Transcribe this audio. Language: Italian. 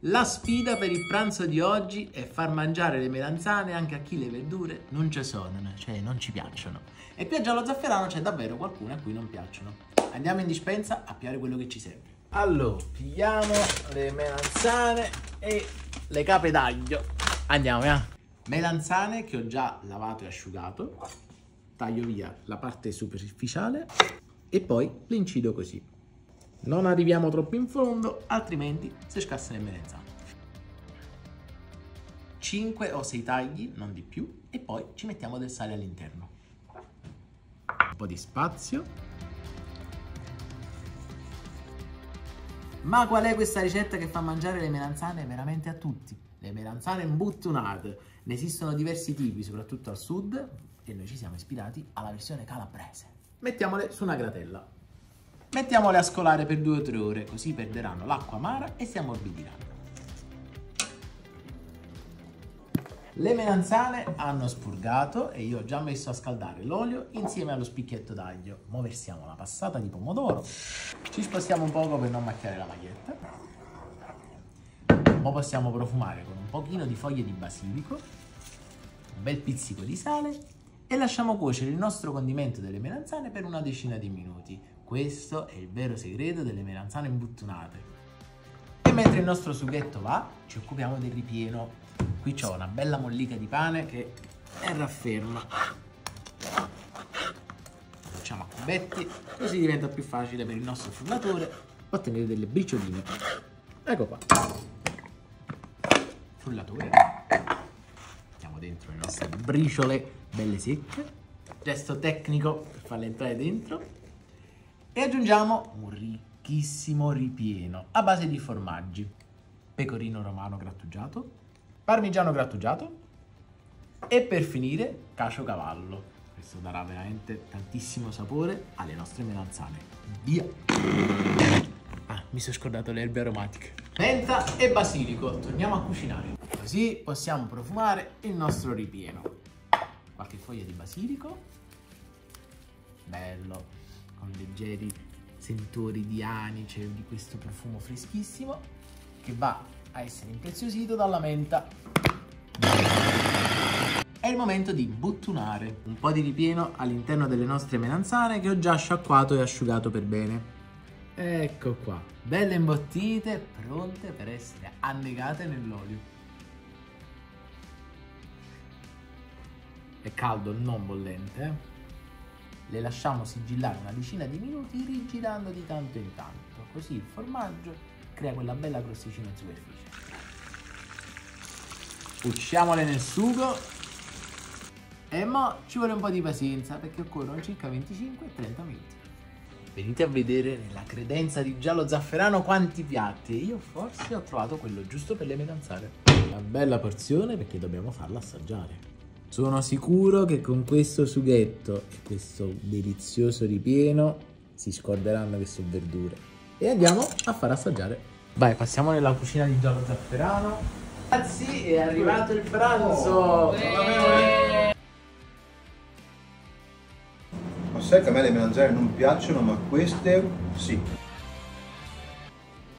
La sfida per il pranzo di oggi è far mangiare le melanzane anche a chi le verdure non ci sono, cioè non ci piacciono. E qui a Giallo Zafferano c'è davvero qualcuno a cui non piacciono. Andiamo in dispensa a pigliare quello che ci serve. Allora, pigliamo le melanzane e le cape d'aglio. Andiamo, Melanzane che ho già lavato e asciugato. Taglio via la parte superficiale e poi le incido così. Non arriviamo troppo in fondo, altrimenti si scassano le melanzane. 5 o 6 tagli, non di più, e poi ci mettiamo del sale all'interno. Un po' di spazio. Ma qual è questa ricetta che fa mangiare le melanzane veramente a tutti? Le melanzane imbuttunate. Ne esistono diversi tipi, soprattutto al sud, e noi ci siamo ispirati alla versione calabrese. Mettiamole su una gratella. Mettiamole a scolare per 2 o 3 ore, così perderanno l'acqua amara e si ammorbidiranno. Le melanzane hanno spurgato e io ho già messo a scaldare l'olio insieme allo spicchietto d'aglio. Mo' versiamo la passata di pomodoro. Ci spostiamo un poco per non macchiare la maglietta. Mo' possiamo profumare con un pochino di foglie di basilico, un bel pizzico di sale e lasciamo cuocere il nostro condimento delle melanzane per una decina di minuti. Questo è il vero segreto delle melanzane imbuttunate. E mentre il nostro sughetto va, ci occupiamo del ripieno. Qui ho una bella mollica di pane che è rafferma. Facciamo a cubetti, così diventa più facile per il nostro frullatore ottenere delle bricioline. Ecco qua. Frullatore. Mettiamo dentro le nostre briciole belle secche. Gesto tecnico per farle entrare dentro. E aggiungiamo un ricchissimo ripieno a base di formaggi. Pecorino romano grattugiato, parmigiano grattugiato e per finire caciocavallo. Questo darà veramente tantissimo sapore alle nostre melanzane. Via! Mi sono scordato le erbe aromatiche. Menta e basilico, torniamo a cucinare. Così possiamo profumare il nostro ripieno. Qualche foglia di basilico. Bello, con leggeri sentori di anice, di questo profumo freschissimo che va a essere impreziosito dalla menta. È il momento di buttunare un po' di ripieno all'interno delle nostre melanzane che ho già sciacquato e asciugato per bene. Ecco qua, belle imbottite, pronte per essere annegate nell'olio. È caldo, non bollente, Le lasciamo sigillare una decina di minuti rigirando di tanto in tanto, così il formaggio crea quella bella crosticina in superficie. Cuciamole nel sugo e mo ci vuole un po' di pazienza perché occorrono circa 25-30 minuti. Venite a vedere nella credenza di Giallo Zafferano quanti piatti. Io forse ho trovato quello giusto per le melanzane. Una bella porzione perché dobbiamo farla assaggiare. Sono sicuro che con questo sughetto e questo delizioso ripieno si scorderanno che sono verdure. E andiamo a far assaggiare. Vai, passiamo nella cucina di Giallo Zafferano. Ragazzi, è arrivato il pranzo! Ma sai che a me le melanzane non piacciono, ma queste sì.